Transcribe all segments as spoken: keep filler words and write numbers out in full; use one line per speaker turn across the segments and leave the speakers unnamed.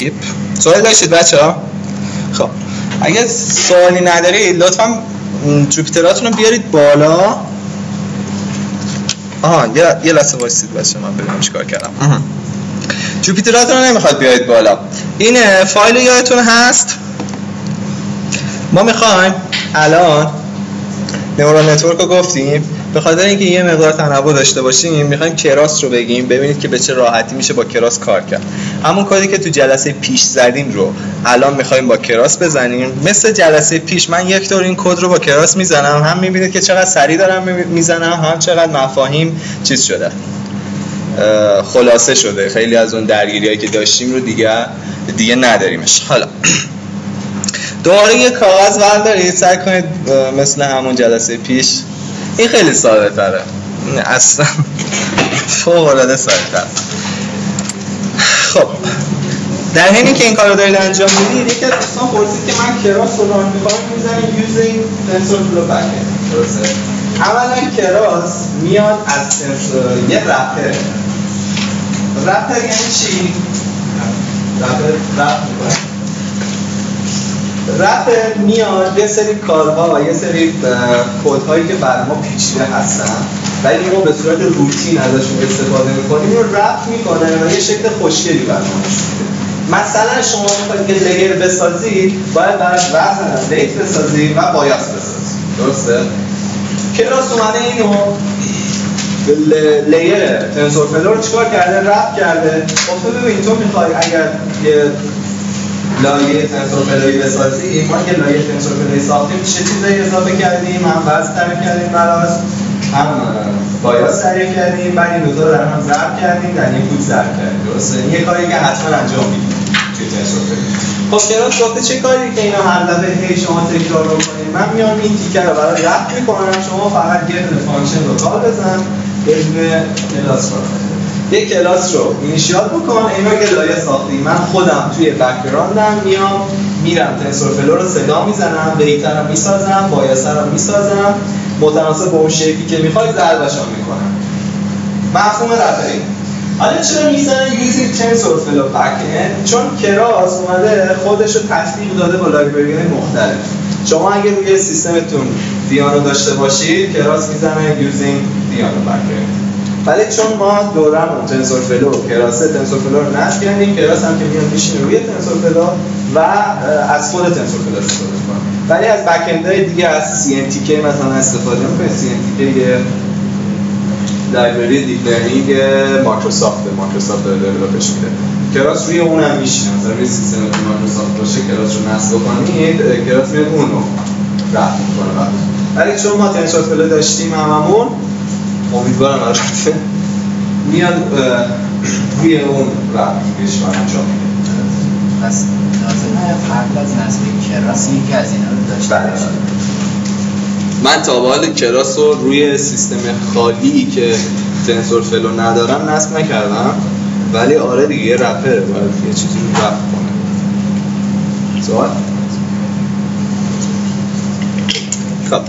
اسکیپ. سوال داشتید بچه‌ها؟ خب اگه سوالی ندارید لطفاً جوپیتراتون رو بیارید بالا. آها یه یه لحظه وایسید بچه من ببینم چیکار کردم. جوپیتراتون رو نمیخواد بیارید بالا. این فایل یادتون هست؟ ما میخوایم الان نورال نتورک رو گفتیم به خاطر اینکه یه مقدار تنوع داشته باشیم میخوایم کراس رو بگیم ببینید که به چه راحتی میشه با کراس کار کرد. همون کاری که تو جلسه پیش زدیم رو الان میخوایم با کراس بزنیم. مثل جلسه پیش من یک دور این کد رو با کراس میزنم، هم میبینید که چقدر سریع دارم میزنم، هم چقدر مفاهیم چیز شده، خلاصه شده. خیلی از اون درگیریایی که داشتیم رو دیگه دیگه نداریمش. حالا دوباره یه کاغذ بردارید، سعی کنید مثل همون جلسه پیش. این خیلی ساده تره، اصلا فوق العاده ساده تره. خب در حینی که این کار رو دارید انجام میدید یکی از دوستان پرسید که من کراس رو ران میکنم میزنم یوزینگ تنسورفلو بک‌اند. درسته؟ اولا کراس میاد از تنسور یه رپر. رپر یعنی چی؟ رپر رپ میکنه. رپر میاد یه سری کارها و یه سری کدهایی که برای ما پیچیده هستن ولی ما به صورت روتین ازشون استفاده میکنیم رو رپ میکنه و یه شکل خوشگلی برای ما نشون میده. مثلا شما میخواید که لیر بسازید باید براش وزن دیت بسازید و بایاس بسازید. درسته؟ کراس اومده اینو لیر تنسورفلو رو چیکار کرده؟ رپ کرده. خب تو ببین تو میخوای اگر یه لایه تنسورفلویی بسازی، ما که لایه تنسورفلویی ساختیم چه چیزایی اضافه کردیم؟ هم وزن تعریف کردیم براش، هم بایاس تعریف کردیم، بعد این دوتا رو در هم ضرب کردیم، در یک پوت ضرب کردیم. درسته؟ این یه کاری که حتما انجام میدیم توی تنسورفلو. خب کراس گفته چه کاری که اینا هر دفعه هی شما تکرار بکنید؟ من میام این تیکر رو برای رپ میکنم، شما فقط یه فانکشن لوکال بزن یه دونه کلاس رو یک کلاس رو اینیشیال بکن. اینا که لایه ساختی من خودم توی بک‌گراندم میام میرم تنسورفلو رو صدا میزنم، ویتر رو میسازم، بایاس رو میسازم، متناسب با اون شکلی که میخوای ضربشون میکنم. مفهوم رپری. حالا چرا میزنن یوزینگ تنسورفلو بک‌اند؟ چون کراس اومده خودش رو تطبیق داده با لایبرری‌های مختلف. شما اگه روی سیستمتون دیانو داشته باشید کراس میزنه یوزینگ دیانو بک‌اند. ولی چون ما دورمون تنسورفلو کراسه تنسورفلو رو نصب کردیم، کراس هم که میاد میشینه روی تنسورفلو و از خود تنسورفلو استفاده می‌کنه. ولی از بک‌اندهای دیگه از سی ان تی کی مثلا استفاده می‌کنه. سی ان تی کی یه لایبرری دیپ لرنینگ مایکروسافت مایکروسافت داره دیولپش میده. کراس روی اون هم میشینه. مثلا روی سیستم مایکروسافت باشه کراس رو نصب کنید، کراس میاد اونو رفع می‌کنه. ولی چون ما تنسورفلو داشتیم هممون امیدوارم البته میاد روی اون رپش رو انجام میده.
پس لازمه قبل از نصب کراس یکی از اینا رو داشته باشه.
من تا به حال کراس رو روی سیستم خالی که تنسورفلو ندارم نصب نکردم، ولی آره دیگه یه رپر باید یه چیزی رو رپ کنه. سوال؟ خب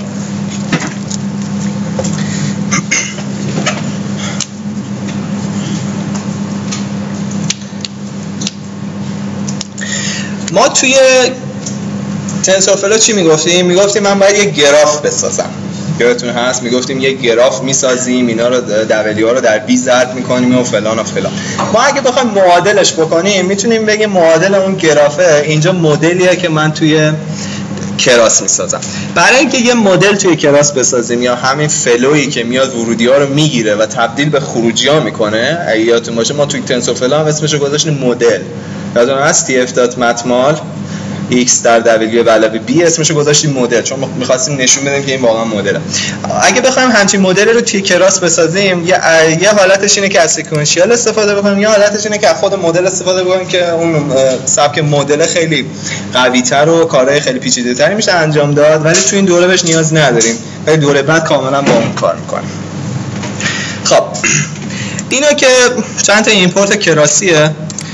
ما توی تنسورفلو چی میگفتیم؟ میگفتیم من باید یه گراف بسازم. یادتون هست میگفتیم یه گراف میسازیم، اینا رو دبلیو ها رو در بی ضرب میکنیم و فلان و فلان. ما اگه بخوایم معادلش بکنیم میتونیم بگیم معادل اون گرافه اینجا مدلیه که من توی کراس میسازم. برای اینکه یه مدل توی کراس بسازیم یا همین فلویی که میاد ورودی ها رو میگیره و تبدیل به خروجی ها میکنه، اگه یادتون باشه ما توی تنسورفلو هم اسمش رو گذاشتیم مدل. یادتون هست تی اف دات متمال x در w علاوه b اسمشو گذاشتیم مدل، چون می‌خواستیم نشون بدیم که این واقعا مدله. اگه بخوایم همچین مدلی رو توی کراس بسازیم یه یه حالتش اینه که از سکوئنشیال استفاده بکنیم، یه حالتش اینه که از خود مدل استفاده بکنیم که اون سبک مدل خیلی قوی‌تر و کارهای خیلی پیچیده‌تری میشه انجام داد، ولی تو این دوره بهش نیاز نداریم. ولی دوره بعد کاملا با اون کار می‌کنیم. خب اینا که چند تا ایمپورت کراسیه.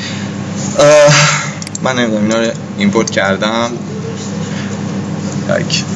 من نمیدونم اینا رو ایمپورت کردم لایک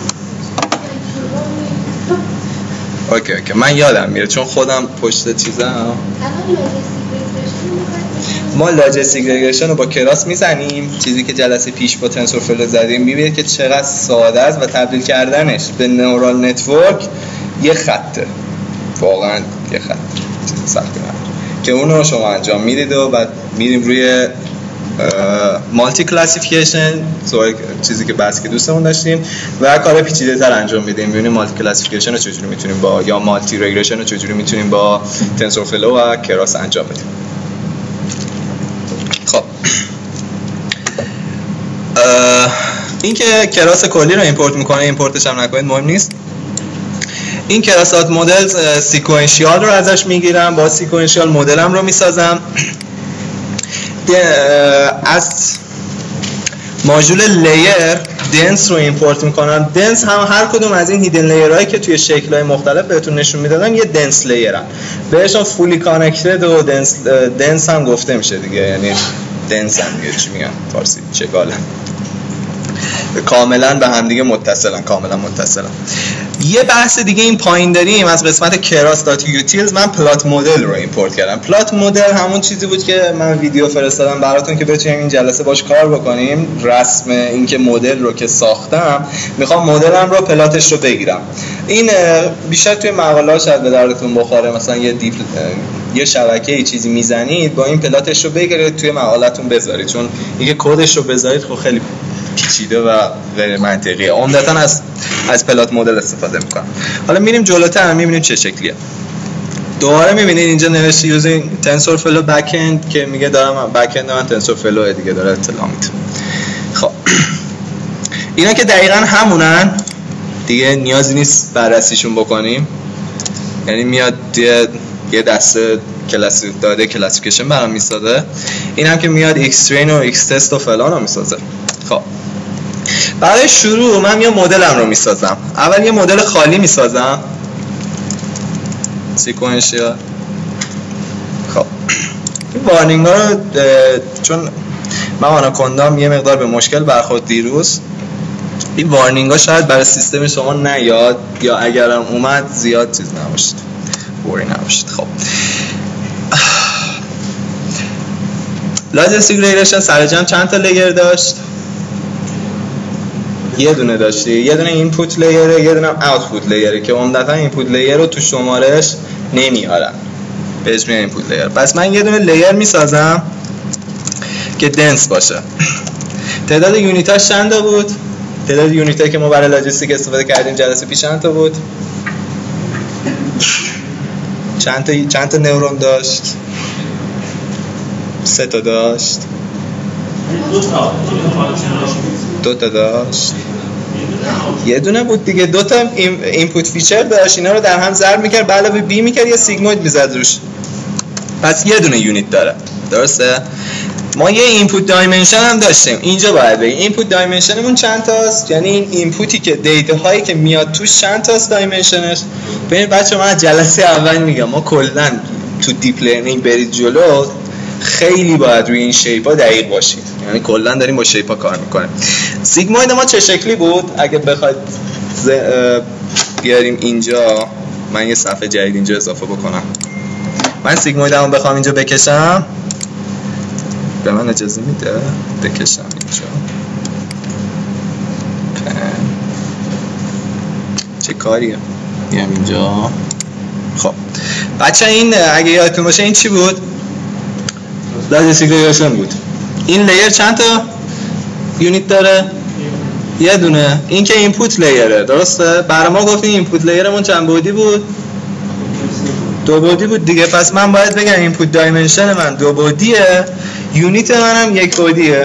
اوکی اوکی من یادم میره چون خودم پشت چیزم. ما لاجستیک ریگرشن رو با کراس میزنیم، چیزی که جلسه پیش با تنسورفلو زدیم، میبینید که چقدر ساده است و تبدیل کردنش به نورال نتورک یه خطه، واقعا یه خط، چیز سختی نداره که اون رو شما انجام میدید و بعد میریم روی مالتی کلاسیفیکیشن، چیزی که بحث که دوستمون داشتیم و کار پیچیده تر انجام میدیم. ببینیم مالتی کلاسیفیکیشن رو چجوری میتونیم با یا مالتی ریگرشن رو چجوری میتونیم با تنسورفلو و کراس انجام بدیم. خب این که کراس کلی رو ایمپورت میکنه، ایمپورتش هم نکنید، مهم نیست. این کراسات مدل سیکوئنشیال رو ازش میگیرم، با سیکوئنشیال مدلم رو میسازم. از ماژول لیر دنس رو ایمپورت میکنم. دنس هم هر کدوم از این هیدن لیرهایی که توی شکل‌های مختلف بهتون نشون میدادم یه دنس لیرن، بهشون فولی کانکتد و دنس, دنس هم گفته میشه دیگه، یعنی دنس هم دیگه چی میگن فارسی، چگاله، کاملا به هم دیگه متصلن، کاملا متصلن. یه بحث دیگه این پایین داریم از قسمت کراس دات یوتیلز. من پلات مدل رو ایمپورت کردم. پلات مدل همون چیزی بود که من ویدیو فرستادم براتون که بتونیم این جلسه باش کار بکنیم. رسم این که مدل رو که ساختم، میخوام مدلم رو پلاتش رو بگیرم. این بیشتر توی مقالات شاید به دردتون بخوره، مثلا یه دیپ یه شبکه‌ای چیزی میزنید با این پلاتش رو بگیرید توی مقالتون بذارید، چون اینکه کدش رو بذارید خب خیلی پیچیده و غیر منطقیه. عمدتاً از از پلات مدل استفاده میکنم. حالا میریم جلوتر میبینیم چه شکلیه. دوباره میبینید اینجا نوشته یوزینگ تنسورفلو بک اند که میگه دارم بک اند من تنسورفلو دیگه داره اطلاع میده. خب اینا که دقیقاً همونن دیگه، نیازی نیست بررسیشون بکنیم. یعنی میاد یه یه دسته کلاس داده کلاسیفیکیشن برام میسازه. این هم که میاد ایکس ترین و ایکس تست و فلان رو میسازه. خب برای شروع من یه مدلم رو میسازم. اول یه مدل خالی میسازم، سیکوئنشیال. خب این وارنینگ ها رو چون من آناکوندام یه مقدار به مشکل برخورد دیروز، این وارنینگ ها شاید برای سیستم شما نیاد یا اگرم اومد زیاد چیز نباشید، بوری نباشید. خب لاجستیک ریگرشن سر جمع چند تا لیر داشت؟ یه دونه داشتی، یه دونه اینپوت لیره، یه دونه آوتپوت لیره که عمدتا اینپوت لیر رو تو شمارش نمیارن، بهش میگن اینپوت لیر. پس من یه دونه لیر میسازم که دنس باشه. تعداد یونیتاش چند تا بود؟ تعداد یونیتایی که ما برای لاجستیک استفاده کردیم جلسه پیش چند تا بود؟ چند تا چند تا نورون داشت؟ سه تا داشت. دو تا دو تا داشت. یه دونه بود دیگه. دو تا اینپوت فیچر داشت، اینا رو در هم ضرب میکرد، به علاوه بی میکرد، یه سیگموید میزد روش. پس یه دونه یونیت داره. درسته؟ ما یه اینپوت دایمنشن هم داشتیم. اینجا باید بگیم اینپوت دایمنشنمون چند تاست، یعنی این اینپوتی که دیتا هایی که میاد توش چند تاست دایمنشنش. ببین بچه‌ها، من جلسه اول میگم ما کلا تو دیپ لرنینگ برید جلو خیلی باید روی این شیپا دقیق باشید، یعنی کلا داریم با شیپا کار میکنیم. سیگموید ما چه شکلی بود؟ اگه بخواید ز... بیاریم اینجا، من یه صفحه جدید اینجا اضافه بکنم. من سیگمویدمو بخوام اینجا بکشم، به من اجازه میده بکشم اینجا. چه کاریه؟ میام اینجا. خب بچه این اگه یادتون باشه این چی بود؟ لاجستیک ریگرشن بود. این لیر چند تا یونیت داره؟ یه دونه. این که اینپوت لیره، درسته؟ برای ما گفتیم اینپوت لیرمون چند بعدی بود؟ دو بعدی بود دیگه. پس من باید بگم اینپوت دایمنشن من دو بعدیه، یونیت منم یک بعدیه.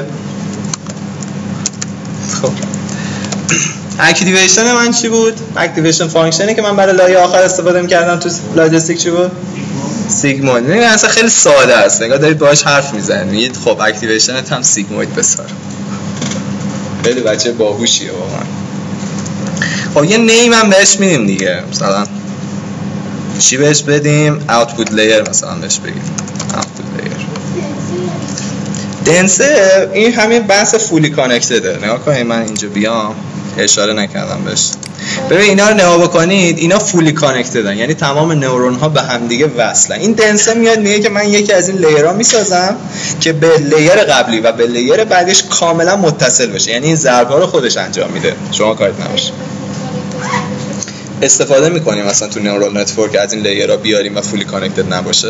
خب اکتیویشن من چی بود؟ اکتیویشن فانکشنی که من برای لایه آخر استفاده می‌کردم تو لاجستیک چی بود؟ سیگموید. این اصلا خیلی ساده است، نگاه دارید باهاش حرف میزنید. خب اکتیویشنت هم سیگموید بسار. خیلی بچه باهوشیه واقعا. خب یه نیم هم بهش میدیم دیگه، مثلا چی بهش بدیم؟ اوتپوت لیر مثلا بهش بگیم. اوتپوت لیر. دنسه این همین بحث فولی کانکتده. نگاه کنید من اینجا بیام اشاره نکردم بهش.
ببین اینا رو نگاه بکنید، اینا فولی کانکتدن، یعنی تمام نورون ها به هم دیگه وصلن. این دنسه میاد میگه که من یکی از این لیرها میسازم که به لیر قبلی و به لیر بعدش کاملا متصل بشه، یعنی این ضرب ها رو خودش انجام میده، شما کاریت نباشه. استفاده میکنیم مثلا تو نورال نتورک از این لیرها بیاریم و فولی کانکتد نباشه؟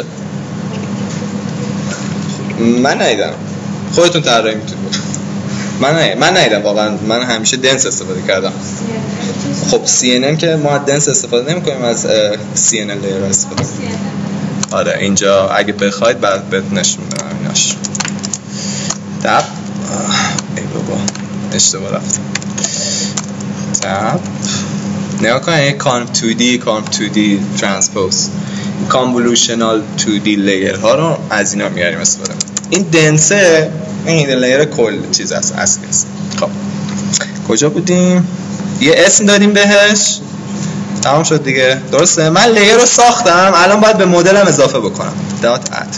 من ندیدم، خودتون طراحی میتونید. من نه من ندیدم واقعا، من همیشه دنس استفاده کردم. خب سی ان ان که ما دنس استفاده نمی‌کنیم، از سی ان ان لیر استفاده می‌کنیم. آره اینجا اگه بخواید بعد بهت نشون میدم ایناش. تاب ای بابا اشتباه رفتم. تاب نگاه کنید کام تو دی کام تو دی ترانسپوز کانولوشنال تو دی لیر ها رو از اینا میاریم استفاده. این دنسه این لیر کل چیز است اصلی است. خب کجا بودیم؟ یه اسم دادیم بهش، تمام شد دیگه، درسته؟ من لیر رو ساختم، الان باید به مدلم اضافه بکنم. دات اد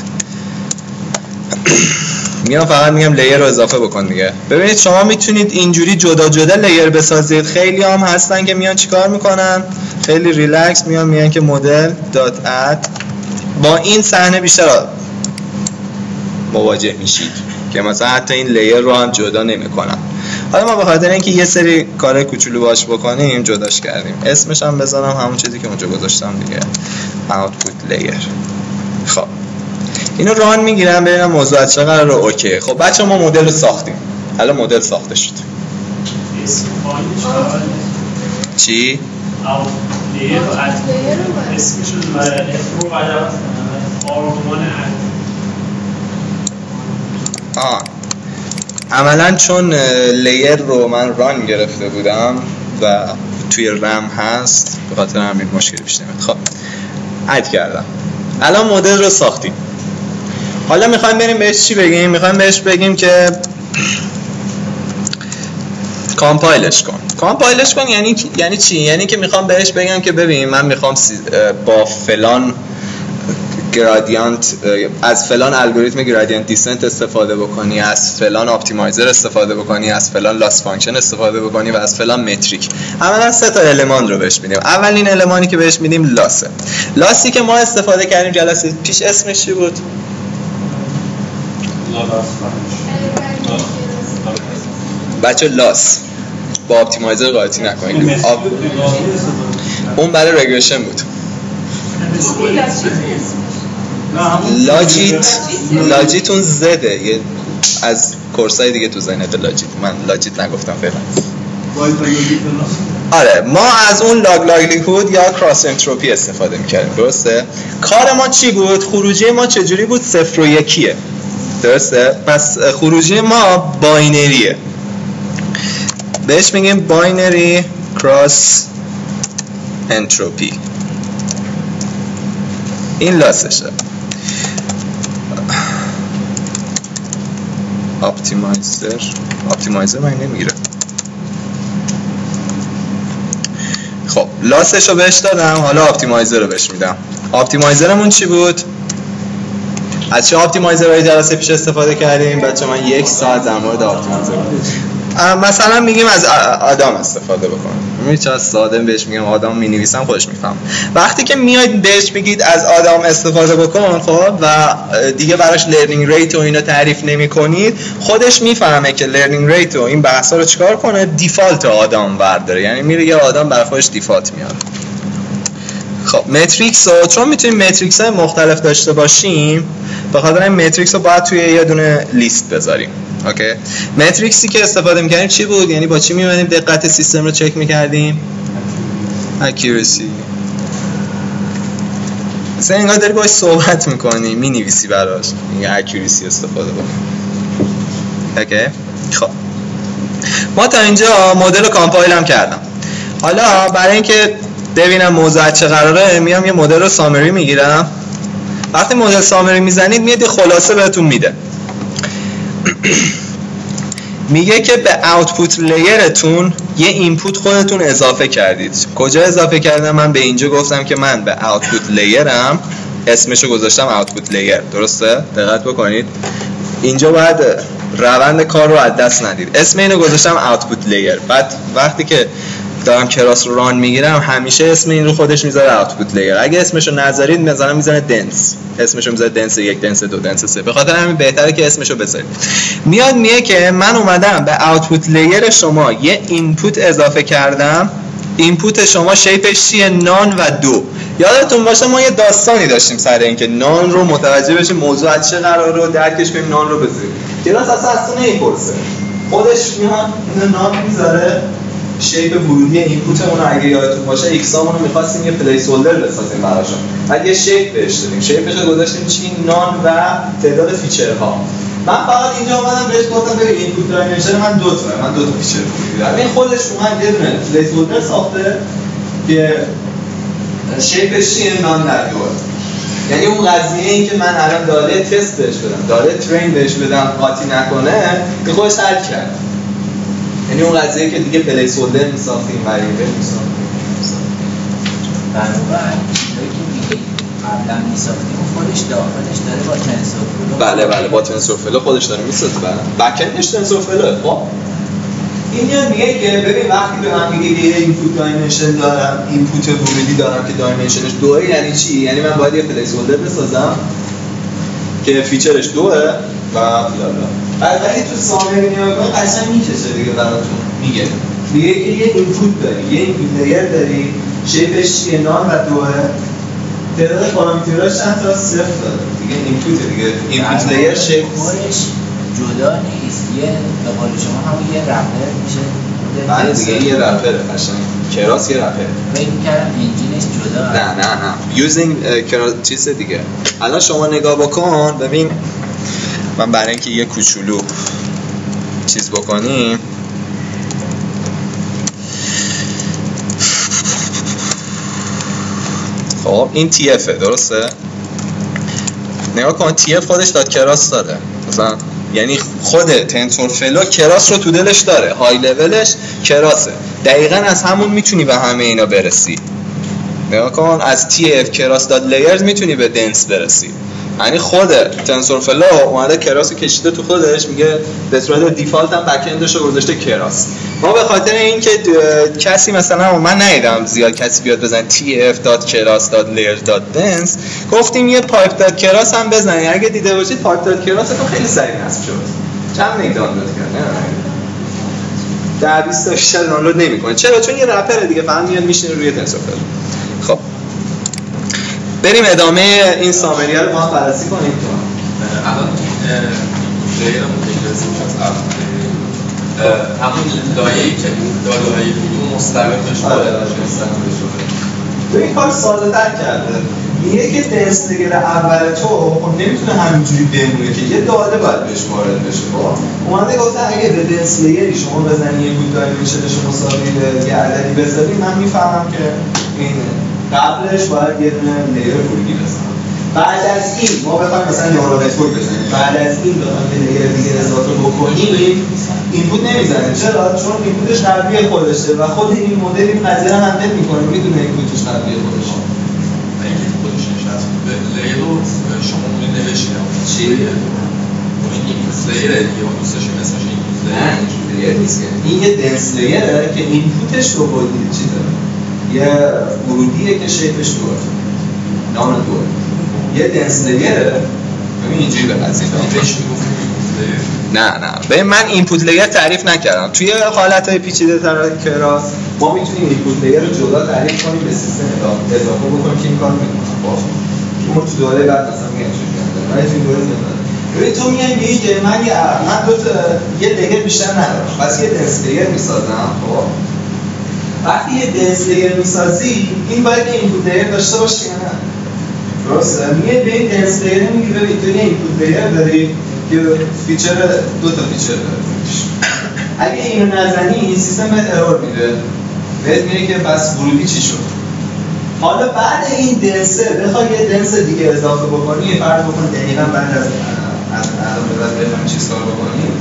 میام فقط میگم لیر رو اضافه بکن دیگه. ببینید شما میتونید اینجوری جدا جدا لیر بسازید. خیلی هم هستن که میان چیکار میکنن؟ خیلی ریلکس میان میان که مدل دات اد با این صحنه بیشتر مواجه میشید که مثلا حتی این لیر رو هم جدا نمیکنم. حالا ما به خاطر اینکه یه سری کارهای کوچولو باش بکنیم جداش کردیم. اسمش هم بذارم همون چیزی که اونجا گذاشتم دیگه، output layer. خب اینو ران میگیرم ببینم موضوع چه قراره. اوکی خب بچه ما مدل رو ساختیم، الان مدل ساخته شد. چی؟
لیر رو اد اسمش رو رو بعد آرگومان اد.
آه عملا چون لیر رو من ران گرفته بودم و توی رم هست به خاطر همین مشکلی پیش نمیاد. خب اد کردم، الان مدل رو ساختیم. حالا میخوایم بریم بهش چی بگیم؟ میخوایم بهش بگیم که کامپایلش کن. کامپایلش کن یعنی یعنی چی؟ یعنی که میخوام بهش بگم که ببین من میخوام با فلان گرادیانت از فلان الگوریتم گرادیانت دیسنت استفاده بکنی، از فلان اپتیمایزر استفاده بکنی، از فلان لاس فانکشن استفاده بکنی و از فلان متریک. اولا سه تا المان رو بهش میدیم. اولین المانی که بهش میدیم لاسه. لاسی که ما استفاده کردیم جلسه پیش اسمش چی بود؟ بچه لاس با اپتیمایزر قاطی نکنید. آب... اون برای رگرشن بود. لاجیت لاجیتون زده یه از کورسای دیگه تو ذهنت لاجیت، من لاجیت نگفتم فعلا. آره ما از اون لاگ لایلیهود یا کراس انتروپی استفاده میکردیم، درسته؟ کار ما چی بود؟ خروجی ما چجوری بود؟ صفر و یکیه، درسته؟ پس خروجی ما باینریه، بهش میگیم باینری کراس انتروپی. این لاسشه. اپتیمایزر اپتیمایزر من نمیگیره. خب لاسش رو بهش دادم، حالا اپتیمایزر رو بهش میدم. اپتیمایزرمون چی بود؟ از چه اپتیمایزرهای جلسه پیش استفاده کردیم؟ بچه من یک ساعت در مورد اپتیمایزر مثلا میگیم از آدام استفاده بکن. میگید چرا ساده بهش میگم آدام مینویسم خودش میفهم. وقتی که میاید بهش میگید از آدام استفاده بکن خب و دیگه براش لرنینگ ریت و اینا تعریف نمی‌کنید، خودش میفهمه که لرنینگ ریت و این بحثا رو چیکار کنه، دیفالت آدام برداره، یعنی میره یه آدم برای خودش دیفالت میاره. خب متریکس رو چون میتونیم متریکس های مختلف داشته باشیم، به خاطر این متریکس رو باید توی یه دونه لیست بذاریم. اوکی متریکسی که استفاده می‌کردیم چی بود؟ یعنی با چی می‌اومدیم دقت سیستم رو چک می‌کردیم؟ اکیورسی. مثلا انگار داری باهاش صحبت می‌کنی، می‌نویسی براش، میگه اکیورسی استفاده بکن. اوکی خب ما تا اینجا مدل رو کامپایل هم کردم. حالا برای اینکه ببینم موضوع چه قراره میام یه مدل رو سامری میگیرم. وقتی مدل سامری میزنید میاد خلاصه بهتون میده. میگه که به آوتپوت لیرتون یه اینپوت خودتون اضافه کردید. کجا اضافه کردم؟ من به اینجا گفتم که من به آوتپوت لیرم اسمشو گذاشتم آوتپوت لیر، درسته؟ دقت بکنید اینجا باید روند کار رو از دست ندید. اسم اینو گذاشتم آوتپوت لیر. بعد وقتی که دارم کراس رو ران میگیرم همیشه اسم این رو خودش میذاره آوتپوت لیر. اگه اسمشو نذارید مثلا میذاره دنس، اسمشو میذاره دنس یک، دنس دو، دنس سه. به خاطر همین بهتره که اسمشو بذارید. میاد میگه که من اومدم به آوتپوت لیر شما یه اینپوت اضافه کردم. اینپوت شما شیپش چیه؟ نان و دو. یادتون باشه ما یه داستانی داشتیم سر اینکه نان رو متوجه بشیم موضوع از چه قراره رو درکش کنیم، نان رو بذاریم. کلاس اصلا از تو نمیپرسه، خودش میاد اینو نام میذاره. شیپ ورودی اینپوتمون رو اگه یادتون باشه ایکسامون رو می‌خواستیم یه پلیس هولدر بسازیم براشون. بعد یه شیپ بهش دادیم. شیپش رو گذاشتیم چی؟ نان و تعداد فیچرها. من فقط اینجا اومدم بهش گفتم ببین اینپوت دایمنشن من دو تا من دو تا فیچر می‌دم. این خودش اومد یه دونه پلیس هولدر ساخته که شیپش چیه؟ نان در دو. یعنی اون قضیه این که من الان داله تست بهش بدم، داله ترین بهش بدم قاطی نکنه، این خودش حل کرد. یعنی اون قضیه که دیگه پلیس هولدر می‌ساختیم، وریبل می‌ساختیم.
بنابراین چیزایی که میگی قبلا می‌ساختیم خودش داخلش داره با تنسورفلو.
بله بله با تنسورفلو خودش داره می‌سازه. بله بک اندش تنسورفلو. خب این میاد میگه که ببین وقتی به من میگه یه اینپوت دایمنشن دارم، اینپوت ورودی دارم که دایمنشنش دوه، یعنی چی؟ یعنی من باید یه پلیس هولدر بسازم که فیچرش دوه و بلا بلا. ولی تو سامری نگاه کنید قشنگ میکشه دیگه براتون. میگه میگه که یه اینپوت داری، یه اینپوت لیر داری، شیپش چیه؟ نان و دوه. تعداد پارامترهاش چند تا؟ صفر داره. دیگه اینپوت دیگه. اینپوت لیر شیپ
خودش جدا نیست. یه به قول شما همون یه رپر میشه.
بله دیگه یه رپره قشنگ. کراس یه رپره.
فکر می‌کردم انجینش جدا.
نه نه نه. یوزینگ کراس چیز دیگه. الان شما نگاه بکن ببین، من برای اینکه یه کوچولو چیز بکنیم خب این تی اف درسته؟ نگاه کن تی اف خودش داد کراس داره مثلا، یعنی خود تنسورفلو کراس رو تو دلش داره، های لولش کراسه. دقیقاً از همون میتونی به همه اینا برسی. نگاه کن از تی اف کراس داد لیرز میتونی به دنس برسی. یعنی خود تنسورفلو اومده کراس رو کشیده تو خودش، میگه به صورت دیفالت هم بک اندش رو گذاشته کراس. ما به خاطر اینکه کسی مثلا من ندیدم زیاد کسی بیاد بزن تی اف دات کراس دات لیرز دات دنس، گفتیم یه پایپ دات کراس هم بزنید. اگه دیده باشید پایپ دات کراس تو خیلی سریع نصب شد. چند میگ دانلود کرد؟ نه ده بیست تا بیشتر دانلود نمیکنه. چرا؟ چون یه رپره دیگه، فقط میاد میشینه روی تنسورفلو. خب بریم ادامه این سامریه رو با هم بررسی کنیم.
الان لیر متجاوز میشه از اول همون لایه‌ای که داده‌های کدوم مستقیم بهش مستقیم بشه.
تو این کار ساده تر کرده. میگه که دنس لیر اول تو خب نمیتونه همینجوری بمونه که یه داده باید بهش وارد بشه. خب اومده گفته اگه به دنس لیری شما بزنی یه بود دایمنشنش مساوی یه عددی بذاری، من میفهمم که این قبلش باید یه دونه لیر ورودی بزنم. بعد از این ما بخوایم مثلا نورال نتورک بزنیم، بعد از این بخوایم یه لیر دیگه اضافه بکنیم، اینپوت نمیزنیم. چرا؟ چون اینپوتش قبلی خودشه و خود این مدل این قضیه رو هندل میکنه، میدونه اینپوتش قبلی خودشه.
اینکه خودش نشست به لیر رو شما اون نوشتید چی؟ اون اینپوت لیر دیگه اون دوستش اسمش اینپوت لیر.
نه لیر نیست، این یه دنس لیره که اینپوتش رو بودید چی داره؟ یه ورودیه که شیپش دوه، نام دوه. یه دنس لیره. ببین اینجوری به قضیه
بهش میگفتیم اینپوت لیر.
نه نه ببین من اینپوت لیر تعریف نکردم. توی حالتهای پیچیده تر کراس
ما میتونیم اینپوت لیر رو جدا تعریف کنیم، به سیستم اضافه بکنیم که این کار میکنه. باشه که ما تو دوره بعد مثلا میگم چه کنیم، ولی تو دوره نمیدونم. ببین تو میگی میگی که من یه من دو تا یه لیر بیشتر ندارم، پس یه دنس لیر میسازم. خب وقتی یه دنس لیر میسازی این باید یه اینپوت لیر داشته باشه یا نه؟ درسته؟ میگه به این دنس لیر میگی ببین تو یه اینپوت لیر داری که فیچر دو تا فیچر داره. اگه اینو نزنی این سیستم بهت ارور میده، بهت میگه که پس ورودی چی شد. حالا بعد این دنسه بخوای یه دنس دیگه اضافه بکنی، فرض بکن دقیقاً بعد از از الان به بعد بخوایم چیز کار بکنیم،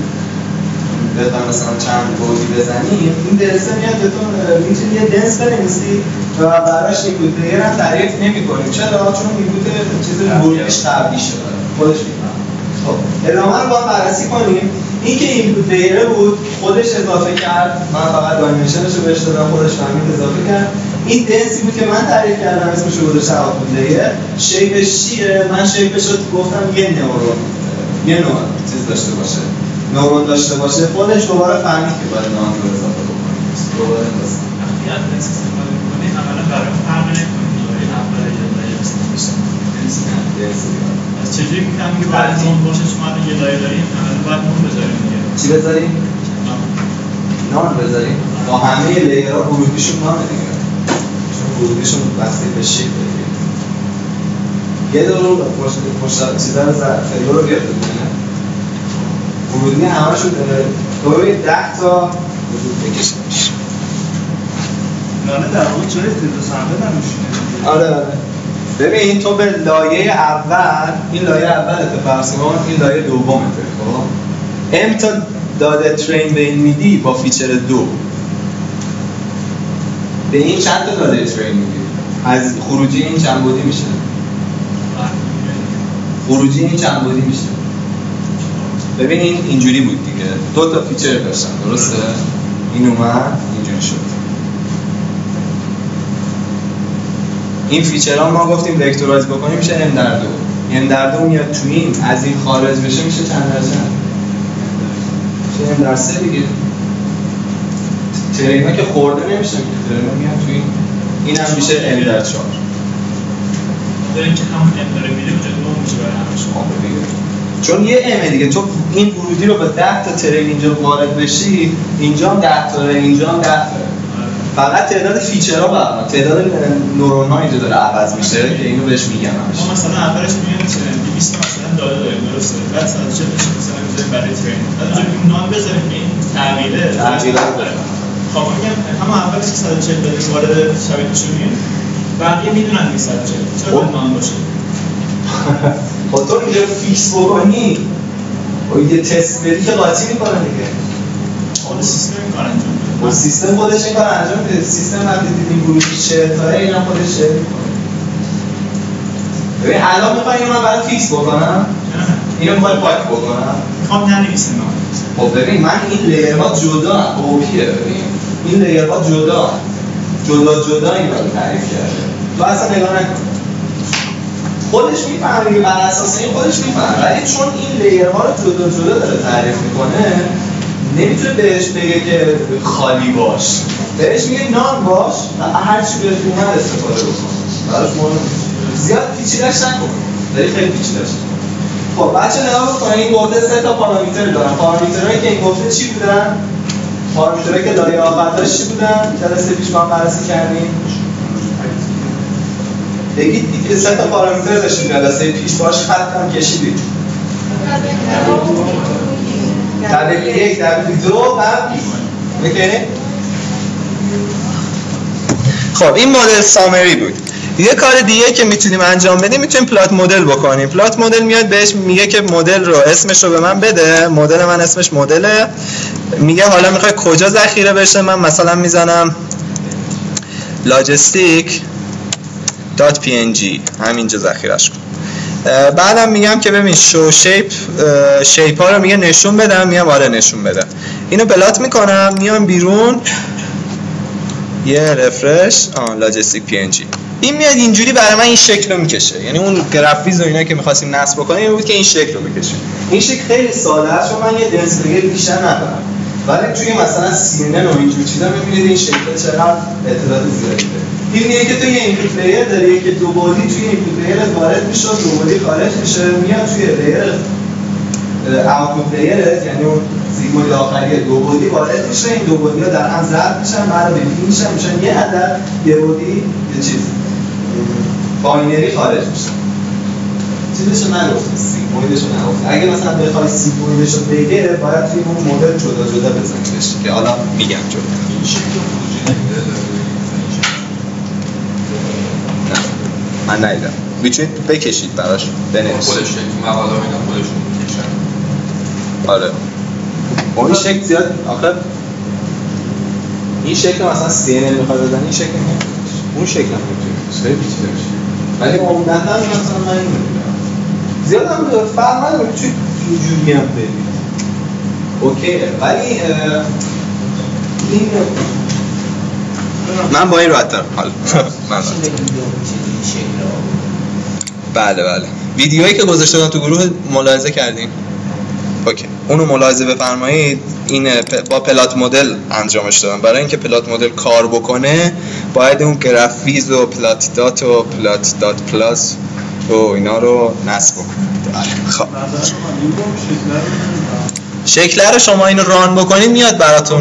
بخوایم مثلا چند توضیح بزنیم، این دنسه میاد بهتون میتونی یه دنس بنویسی و براش اینپوت لیر هم تعریف نمی‌کنیم. چرا؟ چون اینپوت چیز ورودیش قبلی شده. خودش میفهمه. خب ادامه رو با هم بررسی کنیم. این که اینپوت لیر بود خودش اضافه کرد، من فقط دایمنشنش رو بهش دادم خودش فهمید اضافه کرد. این دنسی بود که من تعریف کردم اسمش رو گذاشتم آوتپوت لیر. شیپش چیه؟ من شیپش رو گفتم یه نورون یه نور چیز داشته باشه، نورون داشته باشه. خودش دوباره فهمید که باید نام رو اضافه بکنیم. دوباره اضافه
وقتی از دنس استفاده می‌کنید اولا برای فرق نمی‌کنید لایه اول یا لایه دوم. از چجوری می‌فهمم که بعد از اون باشه شما یه لایه داریم اولا باید نون بذاریم دیگه.
چی بذاریم؟ نان بذاریم. با همه لیرها ورودیشون نانه دیگه. چون ورودیشون بسته به شیپ دیگه. یه دور پشت پشت چیزا رو زد فلو رو گرفته بودن. ورودی همشون دوره ده تا وجود بکشیمش.
نانه در واقع جای تیتروس حمله نمیشونه.
آره آره. ببین تو به لایه اول این لایه اول فرض کن این لایه دومه خب ام تا داده ترین به این میدی با فیچر دو به این چند تا داده ترین میدی از خروجی این چند بودی میشه خروجی این چند بودی میشه ببین این اینجوری بود دیگه دو تا فیچر داشتن درسته این اومد اینجوری شد این فیچرها ما گفتیم وکتورایز بکنیم میشه ام در دو ام در دو میاد تو این از این خارج بشه میشه چند درصد میشه ام در سه دیگه ترینا که خورده نمیشه میگه ترینا میاد تو این این هم میشه ام در چهار
داریم که همون ام داره میده اونجا دو میشه برای همه شما
دیگه چون یه ام دیگه تو این ورودی رو با ده تا ترین اینجا وارد بشی اینجا هم ده تا اینجا هم ده تا فقط تعداد فیچرها برام تعداد نورون ها اینجا داره عوض میشه که اینو بهش میگم همش
ما مثلا اولش میگم دویست مثلا داده داریم درسته بعد صد و چهل بشه مثلا میذاریم برای ترین بعد اونجا میگیم نام بذاریم که این تغییره
تغییره داره
خب میگم همون اولش که صد و چهل داریم وارد شبیهشون میگیم بقیه میدونن که صد و چهل چرا باید نام باشه
خب تو اینجا فیکس بکنی و یه تست بدی که قاطی میکنه دیگه
خود سیستم این کار انجام میده
و سیستم خودش این کار انجام میده سیستم وقتی دیدیم گروهی چه تاره اینم خودش چه میکنه ببین الان میخوایی من برای فیکس بکنم اینو میخوای پاک بکنم
میخوام ننویسیم
خب ببین من این لیرها جدا هم اوپیه ببین این لیرها جدا هم جدا جدا این رو تعریف کرده تو اصلا نگاه نکن خودش میفهمه که بر اساس این خودش میفهمه ولی چون این لیرها رو جدا جدا داره تعریف میکنه نمیتونه بهش بگه که خالی باش بهش میگه نان باش و هر چی بهش اومد استفاده بکن براش مهم زیاد پیچیده‌اش نکن داری خیلی پیچیده‌اش خب بچه نگاه بکنه این گفته سه تا پارامتر دارن پارامترهایی که این گفته چی بودن؟ پارامترهایی که لایه آخر داشت چی بودن؟ جلسه پیش ما هم بررسی کردیم بگید دیگه سه تا پارامتر داشتیم جلسه پیش باش خط هم کشیدید دبل یک دبل دو بعد اوکی
خب این مدل سامری بود یه کار دیگه که میتونیم انجام بدیم میتونیم پلات مدل بکنیم پلات مدل میاد بهش میگه که مدل رو اسمش رو به من بده مدل من اسمش مدله میگه حالا میخوای کجا ذخیره بشه من مثلا میزنم لاجستیک دات پی ان جی همینجا ذخیرهش کن بعدم میگم که ببین شو شیپ شیپ ها رو میگه نشون بدم میگم آره نشون بده اینو پلات میکنم میام بیرون یه رفرش آن لاجستیک پی ان جی این میاد اینجوری برای من این شکل رو میکشه یعنی اون گرافیز و اینا که میخواستیم نصب بکنیم این بود که این شکل رو بکشه
این شکل خیلی ساده است چون من یه دنسیتی بیشتر ندارم ولی توی مثلا سی ان ان و اینجور چیزا میبینید این شکل چقدر اطلاعات زیادی داره این میگه که تو یه اینپوت لیر داری که دو بعدی توی اینپوت لیر وارد میشه دو بعدی خارج میشه میاد توی لیر اوتپوت لیر یعنی اون سیگموید آخری دو بعدی وارد میشه این دو بعدی ها در هم ضرب میشن بعد بینفی میشن میشن یه عدد یه بعدی یه چیز باینری خارج میشه چیزشو نگفت سیگمویدشو نگفت اگه مثلا بخوای سیگمویدشو بگه باید توی اون مدل جدا جدا بزنیش که حالا میگم جدا
این شکل خروجی نمیده
من ندیدم میتونید بکشید براش بنویسید
خودش شکل مقاله اینا خودشون میکشن
آره
با این شکل زیاد آخر این شکل مثلا سی ان ان میخواد بزنی این شکل نمیشه اون شکل هم نمیشه خیلی پیچیده میشه ولی عمدتاً مثلا من این میبینم زیاد هم فرق نداره چون اینجوری هم ببینید اوکیه، ولی این
من با این راحت دارم حالا من بله بله ویدیویی که گذاشته بودم تو گروه ملاحظه کردیم؟ اوکی اونو ملاحظه بفرمایید. این با پلات مدل انجامش دادم. برای اینکه پلات مدل کار بکنه باید اون گرافیز و پلات دات و پلات دات پلاس و اینا رو نصب بکنید. خب شکل رو شما اینو ران بکنید میاد براتون.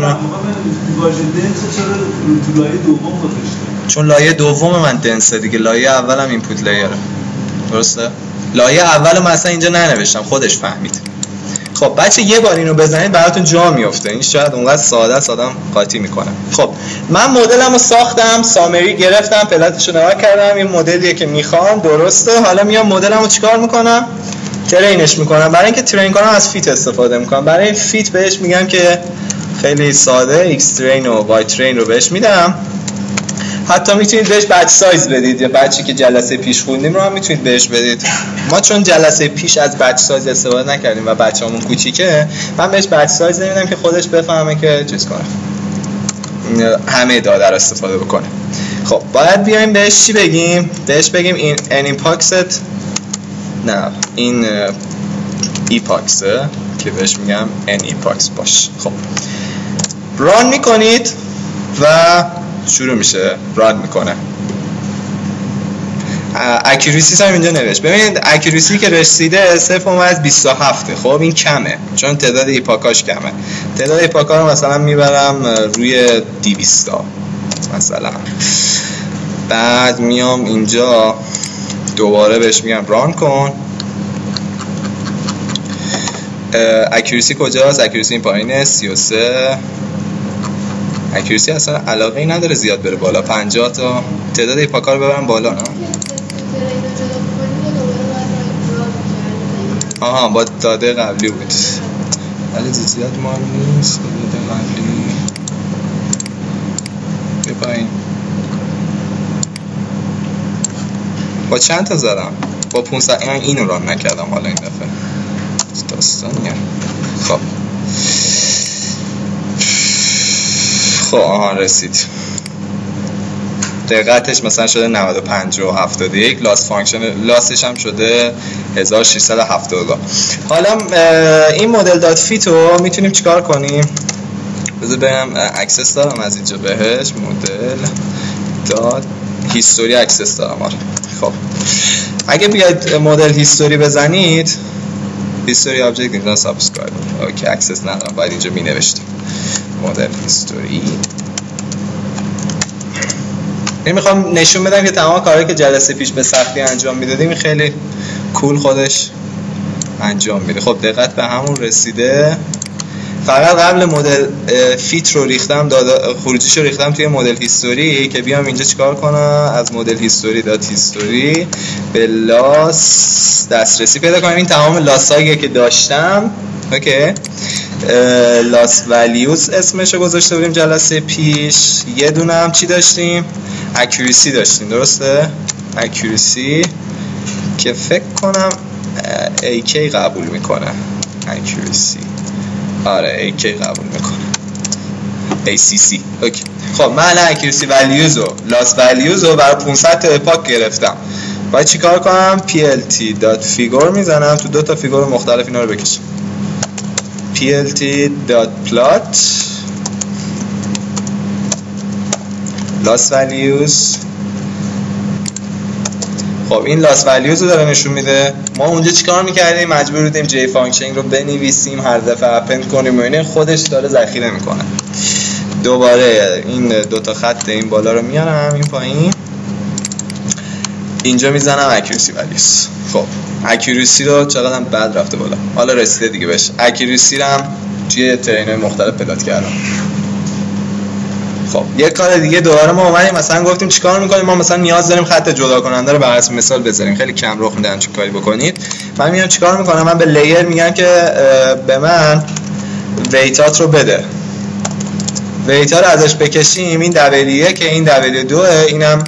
چون لایه دوم من دنسه دیگه، لایه اولم اینپوت لیره. درسته؟ لایه اولو من اصلا اینجا ننوشتم، خودش فهمید. خب بچه یه بار اینو بزنید براتون جا میفته. این شاید اونقدر ساده است آدم قاطی میکنه. خب من مدلمو ساختم، سامری گرفتم، پلاتشو نگاه کردم، این مدلیه که میخوام. درسته؟ حالا میام مدلمو چیکار میکنم؟ ترینش میکنم. برای اینکه ترین کنم از فیت استفاده میکنم. برای این فیت بهش میگم که خیلی ساده ایکس ترین و وای ترین رو بهش میدم. حتی میتونید بهش بچ سایز بدید، یا بچی که جلسه پیش خوندیم رو هم میتونید بهش بدید. ما چون جلسه پیش از بچ سایز استفاده نکردیم و بچه‌مون کوچیکه، من بهش بچ سایز نمیدم که خودش بفهمه که چیز کنه، همه داده رو استفاده بکنه. خب باید بیایم بهش چی بگیم؟ بهش بگیم این انیپاکست، نه این ایپاکسه که بهش میگم ان ایپاکس باش. خب ران میکنید و شروع میشه ران میکنه. اکیوریسی هم اینجا نوشت. ببینید اکیوریسی که رسیده صفر و بیست و هفت. خب این کمه چون تعداد ایپاکاش کمه. تعداد ایپاکا رو مثلا میبرم روی دویست مثلا. بعد میام اینجا دوباره بهش میگم ران کن. اکیوریسی کجاست؟ اکیوریسی این پایینه سی و سه. اکیوریسی اصلا علاقه ای نداره زیاد بره بالا. پنجاه تا. تعداد ایپاکا رو ببرم بالا نه؟ آها با داده قبلی بود ولی زیاد مال نیست. داده قبلی به پایین با چند تا زدم؟ با پانصد. این اینو ران نکردم حالا این دفعه داستانیه. خب خب آها رسید. دقتش مثلا شده نود و پنج و هفتاد و یک. لاست فانکشن لاستش هم شده هزار و ششصد و هفتاد و دو. حالا این مدل دات فیت رو میتونیم چیکار کنیم؟ بذار برم اکسس دارم از اینجا بهش. مدل دات هیستوری اکسس دارم. آره خب اگه بیاید مدل هیستوری بزنید، هیستوری آبجکت اینجا سابسکرایب. اوکی اکسس ندارم، باید اینجا می نوشتم مدل هیستوری. این میخوام نشون بدم که تمام کارهایی که جلسه پیش به سختی انجام میدادیم خیلی کول خودش انجام میده. خب دقت به همون رسیده. فقط قبل مدل فیت رو ریختم، داده خروجیش رو ریختم توی مدل هیستوری که بیام اینجا چیکار کنم؟ از مدل هیستوری دات هیستوری به لاس دسترسی پیدا کنم. این تمام لاسایی که داشتم. اوکی لاس ولیوز اسمش رو گذاشته بودیم جلسه پیش. یه دونه هم چی داشتیم؟ اکیوریسی داشتیم. درسته؟ اکیوریسی که فکر کنم ای کی قبول میکنه. اکیوریسی آره ای کی قبول میکنه. ای سی سی. اوکی خب من اکیوریسی ولیوز و لاس ولیوز رو برای پانصد تا اپاک گرفتم. باید چیکار کنم؟ پی ال تی دات فیگور میزنم تو دو تا فیگور مختلف اینا رو بکشم. پی ال تی دات پلات لاس ولیوز. خب این لاس ولیوز رو داره نشون میده. ما اونجا چیکار میکردیم؟ مجبور بودیم جی فانکشن رو بنویسیم، هر دفعه اپند کنیم و این خودش داره ذخیره میکنه. دوباره این دوتا خط این بالا رو میارم این پایین، اینجا میزنم اکیوریسی ولیوز. خب اکیوریسی رو چقدر هم بد رفته بالا. حالا رسیده دیگه بهش. اکیوریسی رو هم توی ترین‌های مختلف پلات کردم. خب یه کار دیگه دوباره ما اومدیم مثلا گفتیم چیکار می‌کنیم؟ ما مثلا نیاز داریم خط جدا کننده رو بر اساس مثال بذاریم. خیلی کم رخ میدن چه کاری بکنید. من میام چیکار می‌کنم؟ من به لیر میگم که به من ویتات رو بده. ویتا رو ازش بکشیم. این دبلیو که این دبلیو دو، اینم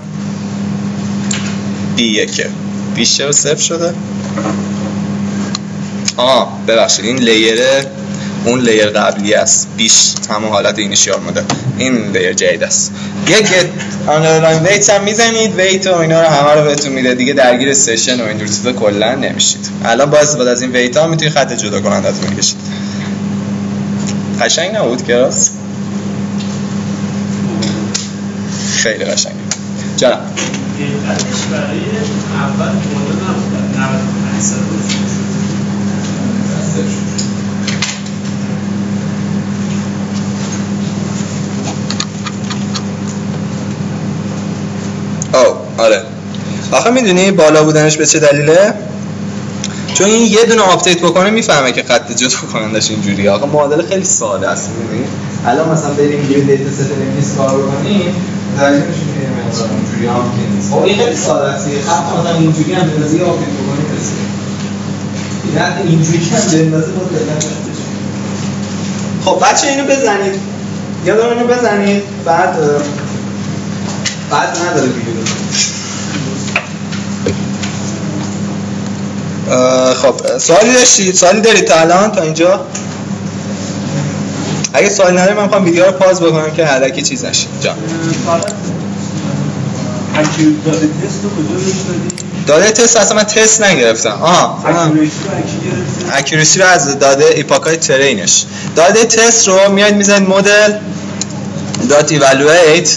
بی یک. بیشتر و صفر شده. آه ببخشید این لیره اون لیر قبلی است، بیش همون حالت اینیشیال مدل. این لیر جدید است. یک آنلاین ویت هم میزنید، ویت و اینا رو همه رو بهتون میده دیگه، درگیر سشن و این جور چیزا کلا نمیشید. الان با استفاده از این ویت ها میتونید خط جدا کنندتون بکشید. قشنگ نبود کراس؟ خیلی قشنگه. جانم
دقیقش برای اول مدل نبود، نود و پنج درصد
او آره آخه میدونی بالا بودنش به چه دلیله؟ چون این یه دونه آپدیت بکنه میفهمه که خط جدا کنندش اینجوریه. آخه معادله خیلی ساده است. میدونی الان مثلا بریم یه دیتا ست انگلیس کار بکنیم درجه میشه که مثلا اینجوری هم که نیست. خب این خیلی ساده است. خط مثلا اینجوری هم بندازی یا آپدیت بکنی رسیده. این حتی اینجوری هم بندازه باز دقیقاً بشه. خب بچه اینو بزنید. یادم اینو بزنید بعد بعد نداره ویدیو. خب سوالی داشتید؟ سوالی دارید تا الان تا اینجا؟ اگه سوالی ندارید من میخوام ویدیو رو پاز بکنم که هدکی چیز نشه. جان
فقط اکیو داده تست رو کجا روش دادی؟
داده تست اصلا من تست نگرفتم. آها اکیورسی رو از داده ایپاکای ترینش. داده تست رو میاد میزنید مدل دات ایوالویت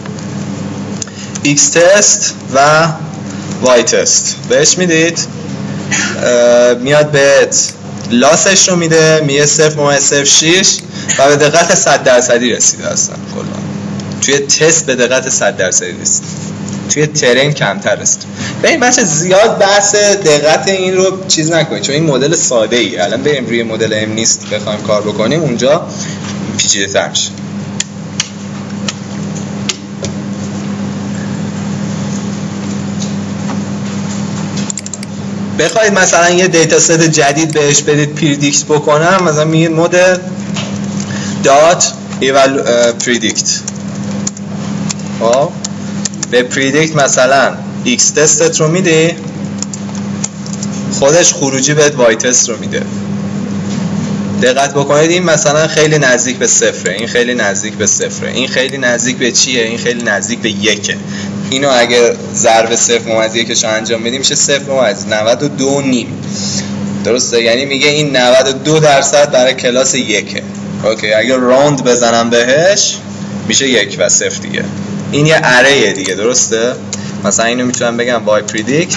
x تست و y تست بهش میدید، میاد بهت لاسش رو میده، میگه صفر ممیز صفر شش و به دقت صد درصدی رسیده هستن. کلا توی تست به دقت صد درصدی رسید، توی ترین کمتر رسید. ببین بچه زیاد بحث دقت این رو چیز نکنید چون این مدل ساده ای. الان بریم روی مدل ام نیست بخوایم کار بکنیم اونجا پیچیده تر میشه. بخواید مثلا یه دیتا ست جدید بهش بدید پردیکت بکنم، مثلا میگید مدل دات ایوال پردیکت، خب به پردیکت مثلا x تستت رو میده، خودش خروجی بهت y تست رو میده. دقت بکنید این مثلا خیلی نزدیک به صفره، این خیلی نزدیک به صفره، این خیلی نزدیک به چیه، این خیلی نزدیک به یکه. اینو اگه ضرب صفر ممیز یکش انجام بدیم میشه صفر ممیز نود و دو نیم. درسته؟ یعنی میگه این نود و دو درصد برای کلاس یکه. اوکی، اگه راوند بزنم بهش میشه یک و صفر دیگه. این یه اریه دیگه. درسته؟ مثلا اینو میتونم بگم y predict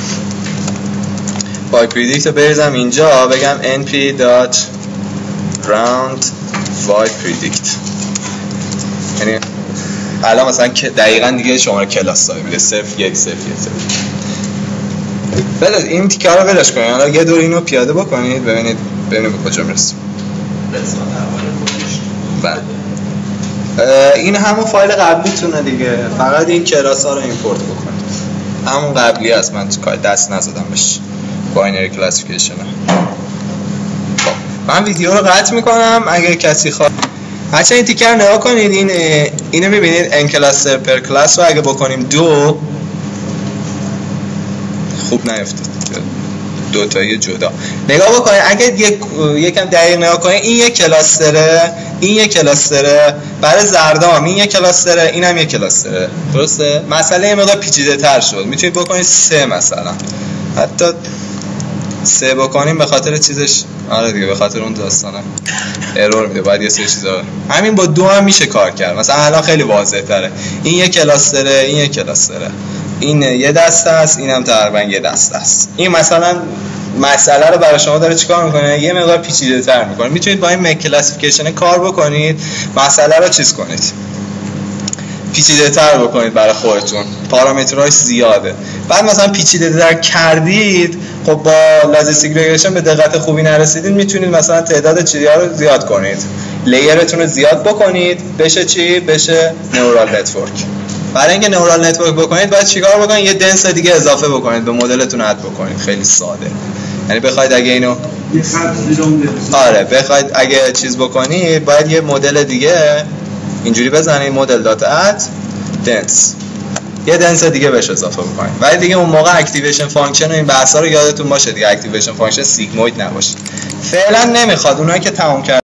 y predict رو بریزم اینجا بگم np round y predict، یعنی الان مثلا دقیقاً دیگه شماره کلاس داره میده صفر یک صفر یک صفر. بله این تیکه رو بلاش کنید. الان یه دور اینو پیاده بکنید ببینید ببینید به کجا میرسیم. بله این همون فایل قبلیتونه دیگه، فقط این کلاس ها رو ایمپورت بکنید. همون قبلی است، من دست نزدم بهش. باینری کلاسیفیکیشن. خب من ویدیو رو قطع میکنم. اگه کسی خواهد بچه این تیکر نگاه کنید. این اینو میبینید ان کلاستر پر کلاس رو اگه بکنیم دو خوب نیفتاد، دو تایی جدا نگاه بکنید. اگه یک یکم دقیق نگاه کنید این یک کلاستره، این یک کلاستره، برای زردام این یک کلاستره، اینم یک کلاستره. درسته؟ مسئله یه مقدار پیچیده تر شد. میتونید بکنید سه مثلا، حتی سه بکنیم به خاطر چیزش. آره دیگه به خاطر اون داستانه ارور میده، باید یه سری چیزا. همین با دو هم میشه کار کرد. مثلا الان خیلی واضح تره. این یک کلاستره، این یک کلاستره، این یه دسته است، اینم تقریبا یه دسته است. این مثلا مسئله رو برای شما داره چیکار میکنه؟ یه مقدار پیچیده تر میکنه. میتونید با این مک کلاسیفیکیشن کار بکنید، مسئله رو چیز کنید، پیچیده تر بکنید برای خودتون. پارامترهاش زیاده. بعد مثلا پیچیده تر کردید، خب با لاجستیک ریگرشن به دقت خوبی نرسیدید، میتونید مثلا تعداد چیزها رو زیاد کنید، لیرتون رو زیاد بکنید، بشه چی؟ بشه نورال نتورک. برای اینکه نورال نتورک بکنید باید چیکار بکنید؟ یه دنس دیگه اضافه بکنید، به مدلتون اد بکنید. خیلی ساده. یعنی بخواید اگه اینو آره بخواید اگه چیز بکنید باید یه مدل دیگه اینجوری بزنید، مدل دات اد دنس. یه دنس دیگه بهش اضافه بکنید. ولی دیگه اون موقع اکتیویشن فانکشن و این بحثا رو یادتون باشه دیگه، اکتیویشن فانکشن سیگموید نباشه. فعلا نمیخواد. اونایی که تمام کرد